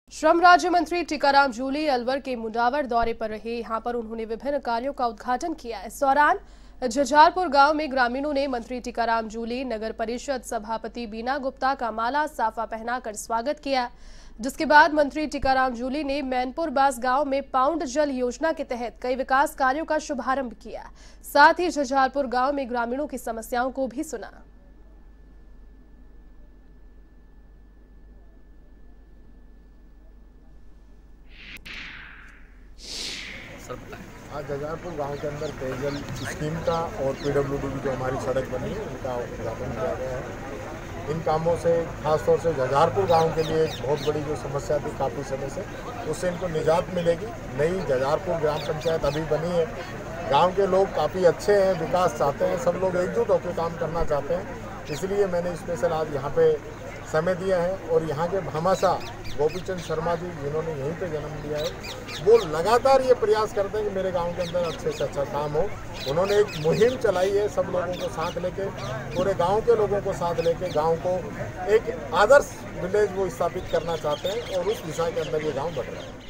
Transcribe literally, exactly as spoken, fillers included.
श्रम राज्य मंत्री टीकाराम जूली अलवर के मुंडावर दौरे पर रहे। यहां पर उन्होंने विभिन्न कार्यों का उद्घाटन किया। इस दौरान झज्जारपुर गांव में ग्रामीणों ने मंत्री टीकाराम जूली, नगर परिषद सभापति बीना गुप्ता का माला साफा पहनाकर स्वागत किया, जिसके बाद मंत्री टीकाराम जूली ने मैनपुर बास गांव में पाउंड जल योजना के तहत कई विकास कार्यों का शुभारंभ किया। साथ ही झज्जारपुर गांव में ग्रामीणों की समस्याओं को भी सुना। आज झज्जारपुर गांव के अंदर पेयजल स्कीम का और पीडब्ल्यूडी की जो हमारी सड़क बनी है उनका उद्घाटन किया गया है। इन कामों से खासतौर से झज्जारपुर गांव के लिए एक बहुत बड़ी जो समस्या थी काफ़ी समय से, उससे इनको निजात मिलेगी। नई झज्जारपुर ग्राम पंचायत अभी बनी है। गांव के लोग काफ़ी अच्छे हैं, विकास चाहते हैं, सब लोग एकजुट होकर काम करना चाहते हैं। इसलिए मैंने स्पेशल आज यहाँ पे समय दिया है। और यहाँ के भामाशाह गोपीचंद शर्मा जी, जिन्होंने यहीं पे जन्म लिया है, वो लगातार ये प्रयास करते हैं कि मेरे गांव के अंदर अच्छे से अच्छा काम हो। उन्होंने एक मुहिम चलाई है, सब लोगों को साथ लेके, पूरे गांव के लोगों को साथ लेके गांव को एक आदर्श विलेज वो स्थापित करना चाहते हैं और उस दिशा के अंदर ये गांव बढ़ रहा है।